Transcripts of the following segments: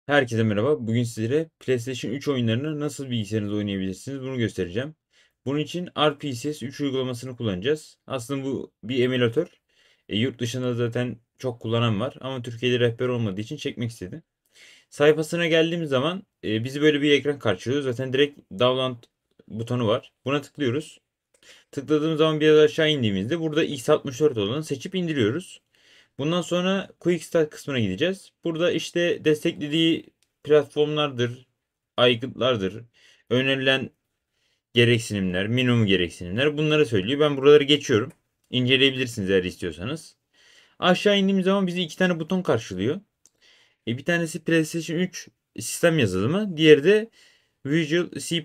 Herkese merhaba. Bugün sizlere PlayStation 3 oyunlarını nasıl bilgisayarınızda oynayabilirsiniz bunu göstereceğim. Bunun için RPCS 3 uygulamasını kullanacağız. Aslında bu bir emülatör. Yurt dışında zaten çok kullanan var ama Türkiye'de rehber olmadığı için çekmek istedim. Sayfasına geldiğimiz zaman bizi böyle bir ekran karşılıyor. Zaten direkt download butonu var. Buna tıklıyoruz. Tıkladığımız zaman biraz aşağı indiğimizde burada x64 olanı seçip indiriyoruz. Bundan sonra Quick Start kısmına gideceğiz. Burada işte desteklediği platformlardır, aygıtlardır, önerilen gereksinimler, minimum gereksinimler bunları söylüyor. Ben buraları geçiyorum. İnceleyebilirsiniz eğer istiyorsanız. Aşağı indiğimiz zaman bizi iki tane buton karşılıyor. Bir tanesi PlayStation 3 sistem yazılımı, diğeri de Visual C++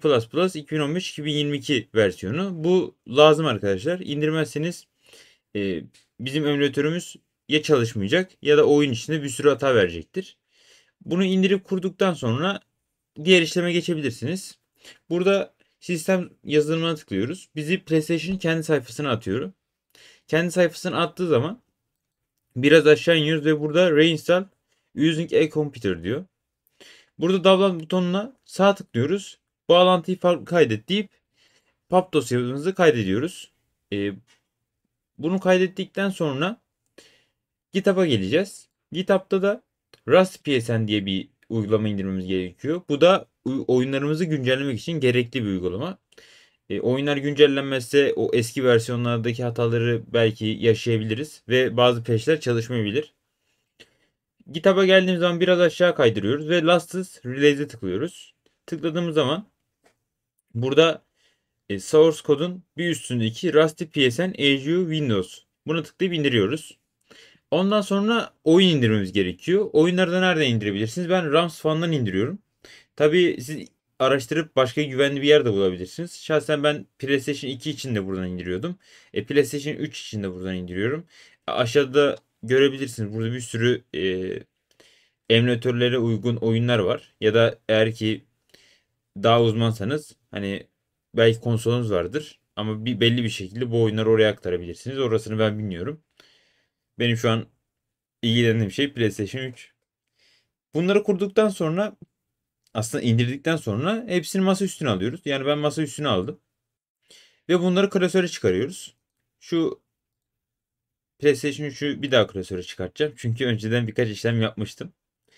2015-2022 versiyonu. Bu lazım arkadaşlar. İndirmezseniz e, bizim emülatörümüz ya çalışmayacak ya da oyun içinde bir sürü hata verecektir. Bunu indirip kurduktan sonra diğer işleme geçebilirsiniz. Burada sistem yazılımına tıklıyoruz. Bizi PlayStation'ın kendi sayfasına atıyor. Kendi sayfasına attığı zaman biraz aşağı iniyoruz ve burada Reinstall Using a Computer diyor. Burada download butonuna sağ tıklıyoruz. Bağlantıyı farklı kaydet deyip PAP dosyamızı kaydediyoruz. Ee, Bunu kaydettikten sonra GitHub'a geleceğiz. GitHub'da da Rust PSN diye bir uygulama indirmemiz gerekiyor. Bu da oyunlarımızı güncellemek için gerekli bir uygulama. Oyunlar güncellenmezse o eski versiyonlardaki hataları belki yaşayabiliriz ve bazı patch'ler çalışmayabilir. GitHub'a geldiğimiz zaman biraz aşağı kaydırıyoruz ve Latest Release'e tıklıyoruz. Tıkladığımız zaman burada source kodun bir üstündeki Rusty PSN AGU Windows. Bunu tıklayıp indiriyoruz. Ondan sonra oyun indirmemiz gerekiyor. Oyunları da nereden indirebilirsiniz? Ben Rams Fun'dan indiriyorum. Tabii siz araştırıp başka güvenli bir yerde bulabilirsiniz. Şahsen ben PlayStation 2 için de buradan indiriyordum. PlayStation 3 için de buradan indiriyorum. Aşağıda görebilirsiniz. Burada bir sürü emülatörlere uygun oyunlar var. Ya da eğer ki daha uzmansanız hani belki konsolunuz vardır. Ama belli bir şekilde bu oyunları oraya aktarabilirsiniz. Orasını ben bilmiyorum. Benim şu an ilgilendiğim şey PlayStation 3. Bunları kurduktan sonra aslında indirdikten sonra hepsini masa üstüne alıyoruz. Yani ben masa üstüne aldım. Ve bunları klasöre çıkarıyoruz. Şu PlayStation 3'ü bir daha klasöre çıkartacağım. Çünkü önceden birkaç işlem yapmıştım.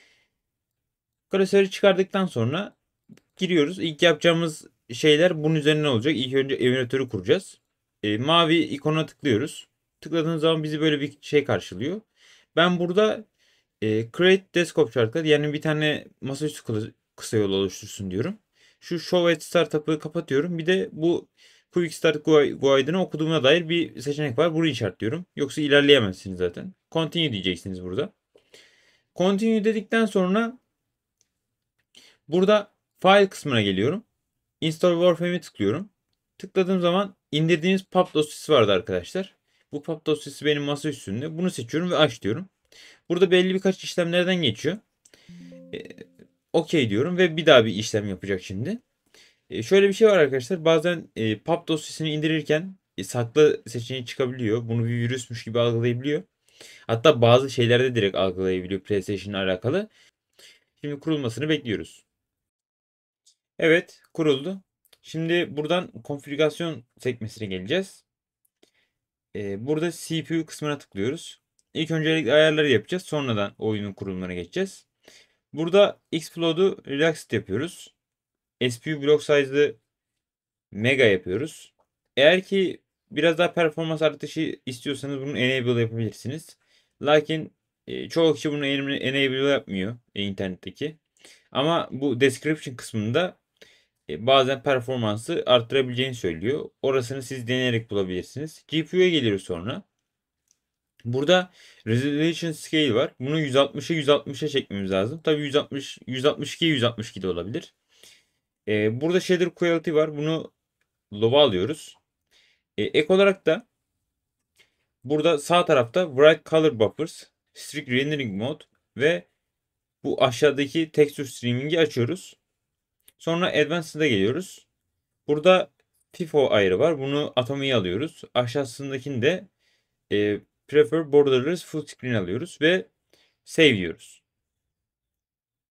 Klasörü çıkardıktan sonra giriyoruz. İlk yapacağımız şeyler bunun üzerine olacak. İlk önce emülatörü kuracağız. Mavi ikona tıklıyoruz. Tıkladığınız zaman bizi böyle bir şey karşılıyor. Ben burada Create Desktop Shortcut yani bir tane masaüstü kısa yol oluştursun diyorum. Şu Show at Startup'ı kapatıyorum. Bir de bu Quick Start Guide'ını okuduğuma dair bir seçenek var. Bunu işaretliyorum. Yoksa ilerleyemezsiniz zaten. Continue diyeceksiniz burada. Continue dedikten sonra burada File kısmına geliyorum. Install Warframe'e tıklıyorum. Tıkladığım zaman indirdiğimiz pub dosyası vardı arkadaşlar. Bu pub dosyası benim masa üstünde. Bunu seçiyorum ve aç diyorum. Burada belli birkaç işlemlerden geçiyor. E, Okey diyorum ve bir daha bir işlem yapacak şimdi. Şöyle bir şey var arkadaşlar. Bazen pub dosyasını indirirken saklı seçeneği çıkabiliyor. Bunu bir virüsmüş gibi algılayabiliyor. Hatta bazı şeylerde direkt algılayabiliyor PlayStation'la alakalı. Şimdi kurulmasını bekliyoruz. Evet, kuruldu. Şimdi buradan konfigürasyon sekmesine geleceğiz. Burada CPU kısmına tıklıyoruz. İlk öncelikle ayarları yapacağız. Sonradan oyunun kurulumuna geçeceğiz. Burada Xflow'u relaxed yapıyoruz. CPU block size'ı mega yapıyoruz. Eğer ki biraz daha performans artışı istiyorsanız bunu enable yapabilirsiniz. Lakin çoğu kişi bunu enable yapmıyor internetteki. Ama bu description kısmında bazen performansı arttırabileceğini söylüyor. Orasını siz deneyerek bulabilirsiniz. GPU'ya geliyoruz sonra. Burada resolution scale var. Bunu 160'a 160'a çekmemiz lazım. Tabii 160 162 162 de olabilir. Burada shader quality var. Bunu low'a alıyoruz. Ek olarak da burada sağ tarafta bright color buffers, strict rendering mode ve bu aşağıdaki texture streaming'i açıyoruz. Sonra advanced'a geliyoruz. Burada FIFO ayrı var. Bunu atomiye alıyoruz. Aşağısındakini de prefer borderless full screen alıyoruz ve save diyoruz.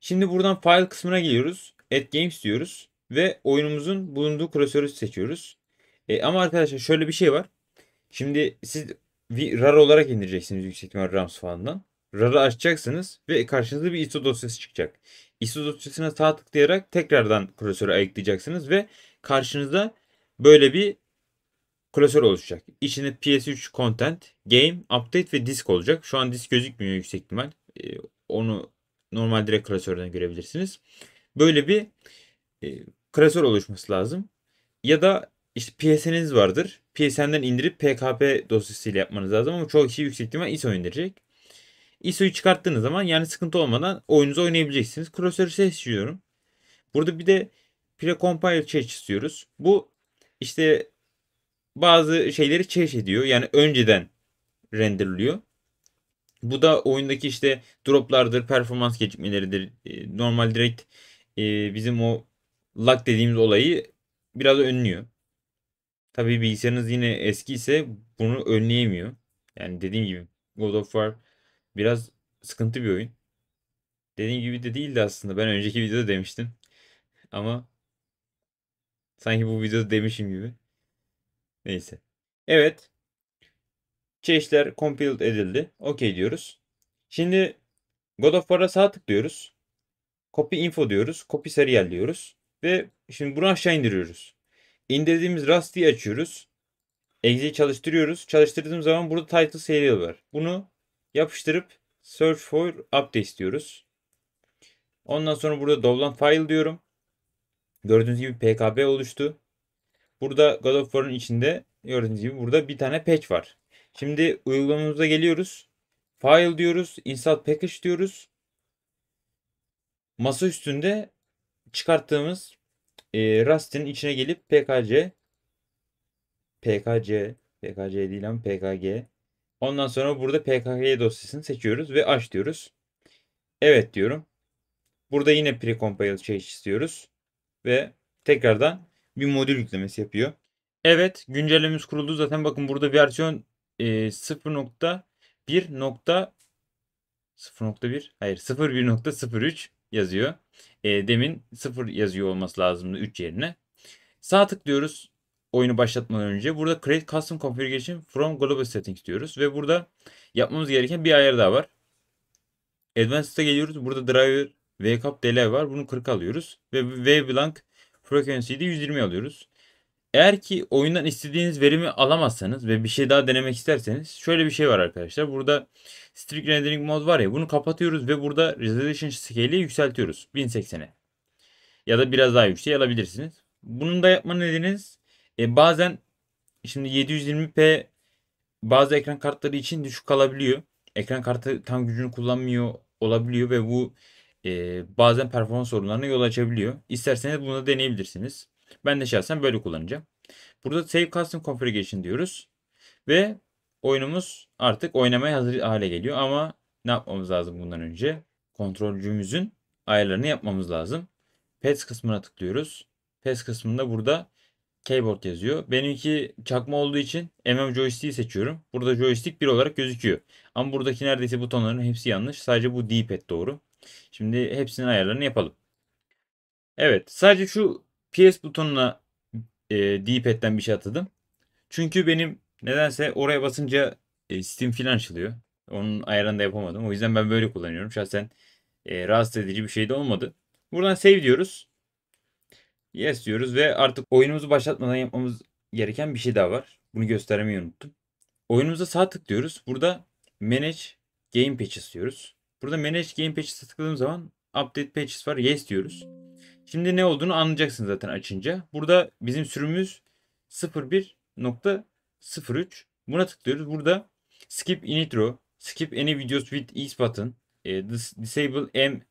Şimdi buradan file kısmına geliyoruz. Add Games diyoruz. Ve oyunumuzun bulunduğu klasörü seçiyoruz. Ama arkadaşlar şöyle bir şey var. Şimdi siz bir RAR olarak indireceksiniz yüksek ihtimal RAMs falandan. RAR'ı açacaksınız ve karşınıza bir ISO dosyası çıkacak. ISO dosyasına sağ tıklayarak tekrardan klasörü ayıklayacaksınız ve karşınızda böyle bir klasör oluşacak. İçinde PS3 Content, Game, Update ve Disk olacak. Şu an disk gözükmüyor yüksek ihtimal. Onu normal direkt klasörden görebilirsiniz. Böyle bir e, klasör oluşması lazım. Ya da işte PSN'iniz vardır. PSN'den indirip PKP dosyasıyla yapmanız lazım ama çoğu kişi yüksek ihtimal ISO indirecek. ISO'yu çıkarttığınız zaman yani sıkıntı olmadan oyununuzu oynayabileceksiniz. Klasörü seçiyorum. Burada bir de precompile cache istiyoruz. Bu işte bazı şeyleri cache ediyor. Yani önceden renderliyor. Bu da oyundaki işte droplardır, performans gecikmeleridir. Normal direkt bizim o lag dediğimiz olayı biraz önlüyor. Tabii bilgisayarınız yine eski ise bunu önleyemiyor. Yani dediğim gibi God of War biraz sıkıntı bir oyun. Dediğim gibi de değildi aslında. Ben önceki videoda demiştim. Ama sanki bu videoda demişim gibi. Neyse. Evet. Cache'ler compiled edildi. OK diyoruz. Şimdi God of War'a sağ tıklıyoruz. Copy info diyoruz. Copy serial diyoruz. Ve şimdi bunu aşağı indiriyoruz. İndirdiğimiz Rusty'yi açıyoruz. Exe'yi çalıştırıyoruz. Çalıştırdığımız zaman burada title serial var. Bunu yapıştırıp search for update istiyoruz. Ondan sonra burada download file diyorum. Gördüğünüz gibi PKB oluştu. Burada God of War'ın içinde gördüğünüz gibi burada bir tane patch var. Şimdi uygulamamıza geliyoruz. File diyoruz. Install package diyoruz. Masa üstünde çıkarttığımız Rusty'nin içine gelip PKC değil ama PKG. Ondan sonra burada PKG dosyasını seçiyoruz ve aç diyoruz. Evet diyorum. Burada yine precompile şey istiyoruz ve tekrardan bir modül yüklemesi yapıyor. Evet, güncellememiz kuruldu. Zaten bakın burada versiyon 0.1.0.1 hayır 0.1.03 yazıyor. Demin 0 yazıyor olması lazımdı 3 yerine. Sağ tıklıyoruz oyunu başlatmadan önce. Burada Create Custom Configuration from Global Settings diyoruz. Ve burada yapmamız gereken bir ayar daha var. Advanced'a geliyoruz. Burada Driver Wake Up Delay var. Bunu 40 alıyoruz. Ve Wavelength Frequency'yi de 120 alıyoruz. Eğer ki oyundan istediğiniz verimi alamazsanız ve bir şey daha denemek isterseniz şöyle bir şey var arkadaşlar. Burada Strict Rendering Mode var ya, bunu kapatıyoruz ve burada Resolution Scale'i yükseltiyoruz 1080'e. Ya da biraz daha yüksek alabilirsiniz. Bunun da yapma nedeniniz bazen şimdi 720p bazı ekran kartları için düşük kalabiliyor. Ekran kartı tam gücünü kullanmıyor olabiliyor ve bu bazen performans sorunlarına yol açabiliyor. İsterseniz bunu da deneyebilirsiniz. Ben de şahsen böyle kullanacağım. Burada Save Custom Configuration diyoruz. Ve oyunumuz artık oynamaya hazır hale geliyor. Ama ne yapmamız lazım bundan önce? Kontrolcümüzün ayarlarını yapmamız lazım. Pets kısmına tıklıyoruz. Pets kısmında burada keyboard yazıyor. Benimki çakma olduğu için joystick'i seçiyorum. Burada joystick 1 olarak gözüküyor. Ama buradaki neredeyse butonların hepsi yanlış. Sadece bu D-pad doğru. Şimdi hepsinin ayarlarını yapalım. Evet, sadece şu PS butonuna D-pad'den bir şey atadım. Çünkü benim nedense oraya basınca Steam filan açılıyor. Onun ayarını da yapamadım. O yüzden ben böyle kullanıyorum. Şahsen rahatsız edici bir şey de olmadı. Buradan save diyoruz. Yes diyoruz ve artık oyunumuzu başlatmadan yapmamız gereken bir şey daha var. Bunu göstermeyi unuttum. Oyunumuza sağ tıklıyoruz. Burada Manage Game Patches diyoruz. Burada Manage Game Patches'e tıkladığım zaman Update Patches var. Yes diyoruz. Şimdi ne olduğunu anlayacaksın zaten açınca. Burada bizim sürümümüz 01.03. Buna tıklıyoruz. Burada Skip Intro, Skip Any Videos with Ease button, Disable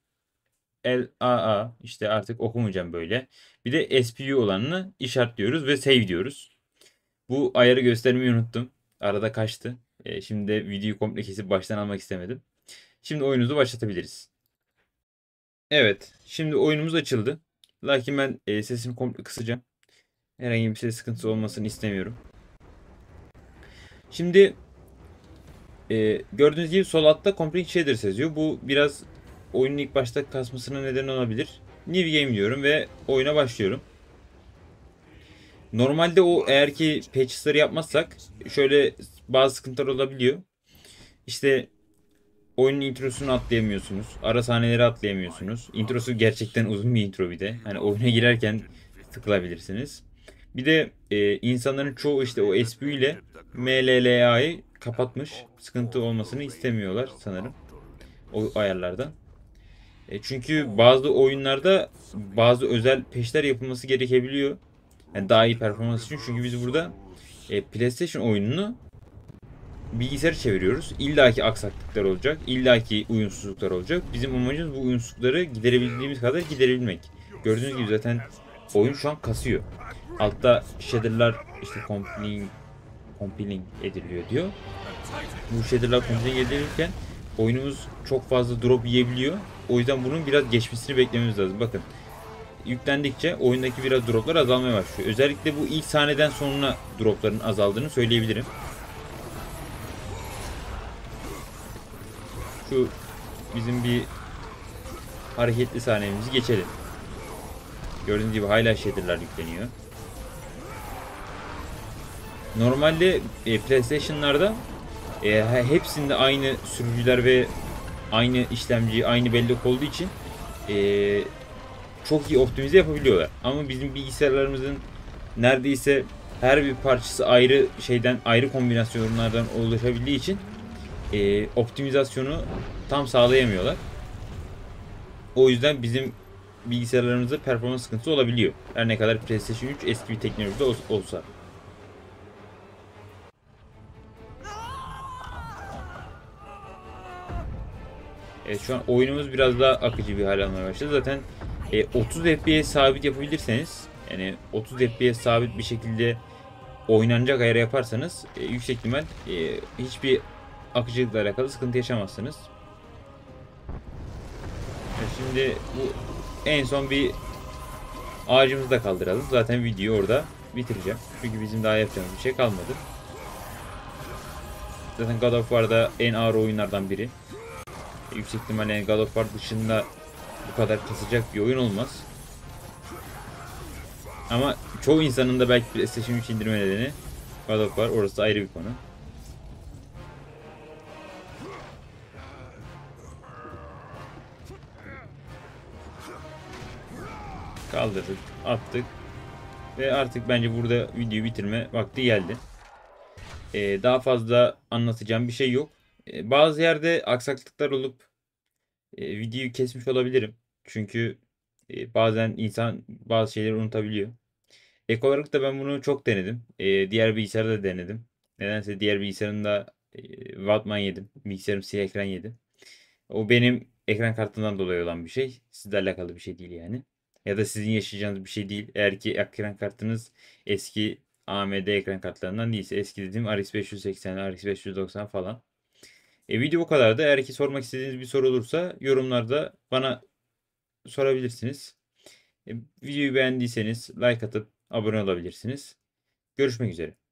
MLAA işte artık okumayacağım böyle. Bir de SPU olanını işaretliyoruz ve save diyoruz. Bu ayarı göstermeyi unuttum. Arada kaçtı. Şimdi de videoyu komple kesip baştan almak istemedim. Şimdi oyunumuzu başlatabiliriz. Evet, şimdi oyunumuz açıldı. Lakin ben sesini komple kısacağım. Herhangi bir ses sıkıntısı olmasını istemiyorum. Şimdi gördüğünüz gibi sol altta Complete Shaders yazıyor. Bu biraz oyunun ilk başta kasmasına neden olabilir. New game diyorum ve oyuna başlıyorum. Normalde o eğer ki patch'ları yapmazsak şöyle bazı sıkıntılar olabiliyor. İşte oyunun introsunu atlayamıyorsunuz. Ara sahneleri atlayamıyorsunuz. Introsu gerçekten uzun bir intro bir de. Hani oyuna girerken sıkılabilirsiniz. Bir de insanların çoğu işte o SPU ile MLLA'yı kapatmış. Sıkıntı olmasını istemiyorlar sanırım. O ayarlardan. Çünkü bazı oyunlarda bazı özel peşler yapılması gerekebiliyor. Yani daha iyi performans için. Çünkü biz burada PlayStation oyununu bilgisayarı çeviriyoruz. İlla ki aksaklıklar olacak. İlla ki uyumsuzluklar olacak. Bizim amacımız bu uyumsuzlukları giderebildiğimiz kadar giderebilmek. Gördüğünüz gibi zaten oyun şu an kasıyor. Altta shader'lar işte compiling ediliyor diyor. Bu shader'lar compiling edilirken oyunumuz çok fazla drop yiyebiliyor. O yüzden bunun biraz geçmesini beklememiz lazım. Bakın yüklendikçe oyundaki biraz droplar azalmaya başlıyor. Özellikle bu ilk sahneden sonra dropların azaldığını söyleyebilirim. Şu bizim bir hareketli sahnemizi geçelim. Gördüğünüz gibi hala shader'lar yükleniyor. Normalde PlayStation'larda hepsinde aynı sürücüler ve aynı işlemci, aynı bellek olduğu için e, çok iyi optimize yapabiliyorlar. Ama bizim bilgisayarlarımızın neredeyse her bir parçası ayrı şeyden, ayrı kombinasyonlardan oluşabildiği için optimizasyonu tam sağlayamıyorlar. O yüzden bizim bilgisayarlarımızda performans sıkıntısı olabiliyor. Her ne kadar PlayStation 3 eski bir teknolojide olsa. Evet, şu an oyunumuz biraz daha akıcı bir hal almaya başladı. Zaten 30 FPS sabit yapabilirseniz, yani 30 FPS sabit bir şekilde oynanacak ayarı yaparsanız yüksek ihtimal hiçbir akıcılıkla alakalı sıkıntı yaşamazsınız. Şimdi bu en son bir ağacımızı da kaldıralım. Zaten videoyu orada bitireceğim. Çünkü bizim daha yapacağımız bir şey kalmadı. Zaten God of War'da en ağır oyunlardan biri. Yüksek ihtimalle God of War dışında bu kadar kasacak bir oyun olmaz. Ama çoğu insanın da belki PlayStation 3 indirme nedeni God of War, orası ayrı bir konu. Kaldırdık, attık ve artık bence burada videoyu bitirme vakti geldi. Daha fazla anlatacağım bir şey yok. Bazı yerde aksaklıklar olup videoyu kesmiş olabilirim. Çünkü bazen insan bazı şeyleri unutabiliyor. Ek olarak da ben bunu çok denedim. Diğer bilgisayarda da denedim. Nedense diğer bilgisayarımda Wattman yedim. Bilgisayarım siyah ekran yedi. O benim ekran kartından dolayı olan bir şey. Sizle alakalı bir şey değil yani. Ya da sizin yaşayacağınız bir şey değil. Eğer ki ekran kartınız eski AMD ekran kartlarından değilse. Eski dediğim RX 580, RX 590 falan. Video bu kadardı. Eğer ki sormak istediğiniz bir soru olursa yorumlarda bana sorabilirsiniz. Videoyu beğendiyseniz like atıp abone olabilirsiniz. Görüşmek üzere.